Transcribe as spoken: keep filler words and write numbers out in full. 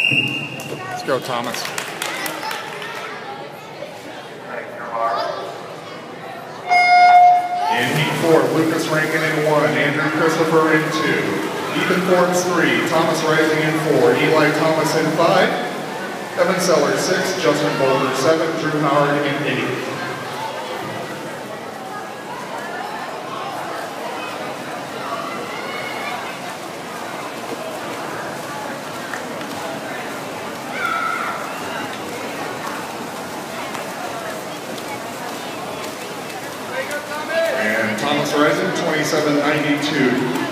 Let's go, Thomas. In heat four, Lucas Rankin in one, Andrew Christopher in two, Ethan Forbes three, Thomas Rising in four, Eli Thomas in five, Evan Sellers six, Justin Boulder seven, Drew Howard in eight. And Thomas Rising, twenty-seven ninety-two.